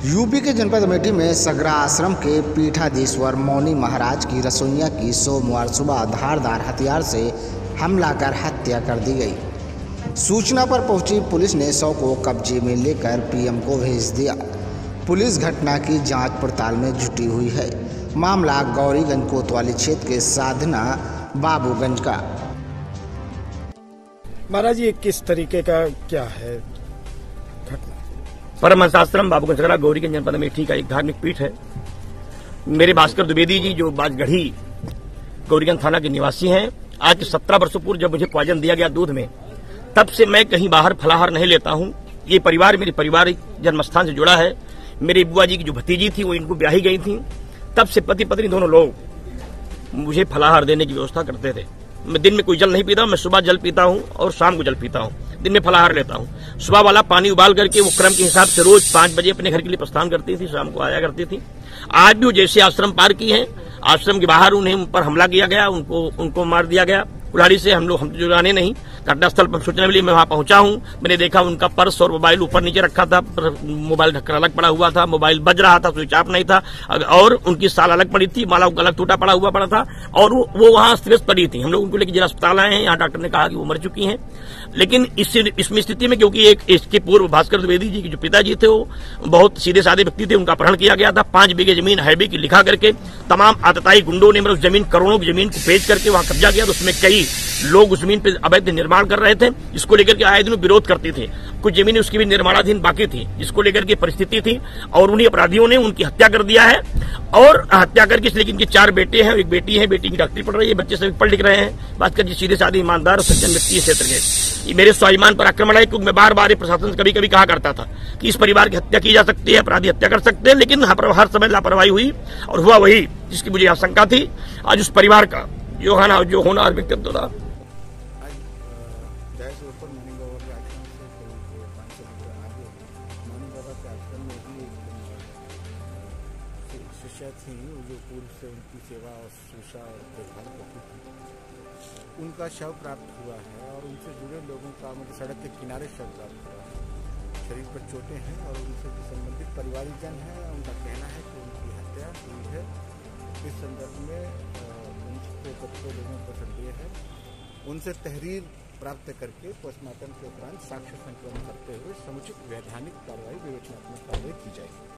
UP के जनपद अमेठी में सगरा आश्रम के पीठाधीश्वर मौनी महाराज की रसोइया की सोमवार सुबह धारदार हथियार से हमला कर हत्या कर दी गई। सूचना पर पहुंची पुलिस ने शव को कब्जे में लेकर पीएम को भेज दिया। पुलिस घटना की जांच पड़ताल में जुटी हुई है। मामला गौरीगंज कोतवाली क्षेत्र के साधना बाबूगंज का। महाराज ये किस तरीके का क्या है घटना? परमहंसाश्रम बाबूगंज सगरा गौरीगंज जनपद अमेठी का एक धार्मिक पीठ है। मेरे भास्कर द्विवेदी जी जो बाजगढ़ी गौरीगंज थाना के निवासी हैं, आज 17 वर्षों पूर्व जब मुझे पॉइजन दिया गया दूध में, तब से मैं कहीं बाहर फलाहार नहीं लेता हूं। ये परिवार मेरे पारिवारिक जन्मस्थान से जुड़ा है। मेरी बुआ जी की जो भतीजी थी वो इनको ब्याही गई थी, तब से पति पत्नी दोनों लोग मुझे फलाहार देने की व्यवस्था करते थे। मैं दिन में कोई जल नहीं पीता, मैं सुबह जल पीता हूं और शाम को जल पीता हूं। दिन में फलाहार लेता हूं। सुबह वाला पानी उबाल करके वो क्रम के हिसाब से रोज 5 बजे अपने घर के लिए प्रस्थान करती थी, शाम को आया करती थी। आज भी वो जैसे आश्रम पार की है, आश्रम के बाहर उन्हें उन पर हमला किया गया, उनको मार दिया गया कुल्हाड़ी से। हम जो जाने नहीं, घटनास्थल पर सूचना मिली, मैं वहां पहुंचा हूं। मैंने देखा उनका पर्स और मोबाइल ऊपर नीचे रखा था, मोबाइल ढक्कन अलग पड़ा हुआ था, मोबाइल बज रहा था, स्विच ऑफ नहीं था, और उनकी साल अलग पड़ी थी, माला अलग टूटा पड़ा हुआ पड़ा था, और वो वहां अस्त व्यस्त पड़ी थी। हम लोग उनको लेकर जिला अस्पताल आए हैं। यहाँ डॉक्टर ने कहा कि वो मर चुकी हैं। लेकिन इसमें स्थिति में, क्योंकि इसके पूर्व भास्कर द्विवेदी जी के जो पिताजी थे वो बहुत सीधे साधे व्यक्ति थे, उनका अपहरण किया गया था। 5 बीघे जमीन हैबी की लिखा करके तमाम आतताई गुंडों ने उस जमीन, करोड़ों की जमीन को बेच करके वहां कब्जा किया। तो उसमें कई लोग उस जमीन पर अवैध निर्माण कर रहे थे, इसको लेकर के आए दिन विरोध करते थे। कुछ जमीनें उसकी भी निर्माणाधीन बाकी थी, जिसको लेकर के परिस्थिति थी, और उन्हीं अपराधियों ने उनकी हत्या कर दिया है। और हत्या करके, इसलिए इनके 4 बेटे हैं, एक बेटी है, बेटी की डॉक्टरी पढ़ रही है, बच्चे सभी पढ़ लिख रहे हैं। भास्कर जी सीधे साधे ईमानदार और सज्जन व्यक्ति क्षेत्र के। मेरे स्वाभिमान पर आक्रमण है, क्योंकि मैं बार बार प्रशासन से कभी कभी कहा करता था कि इस परिवार की हत्या की जा सकती है, अपराधी हत्या कर सकते हैं, लेकिन हर समय लापरवाही हुई और हुआ वही जिसकी मुझे आशंका थी। आज उस परिवार का जो होना व्यक्तित्व था। शिष्या थी जो पूर्व से उनकी सेवा और शुश्रूषा और देखभाल करती थी, उनका शव प्राप्त हुआ है और उनसे जुड़े लोगों का मतलब सड़क के किनारे शव प्राप्त हुआ है। शरीर पर चोटें हैं और उनसे संबंधित परिवारिक जन है, उनका कहना है कि उनकी हत्या हुई है। इस संदर्भ में उनके लोगों को संदेह है, उनसे तहरीर प्राप्त करके पोस्टमार्टम के उपरांत साक्ष्य संकलन करते हुए समुचित वैधानिक कार्रवाई, विवेचनात्मक कार्रवाई की जाएगी।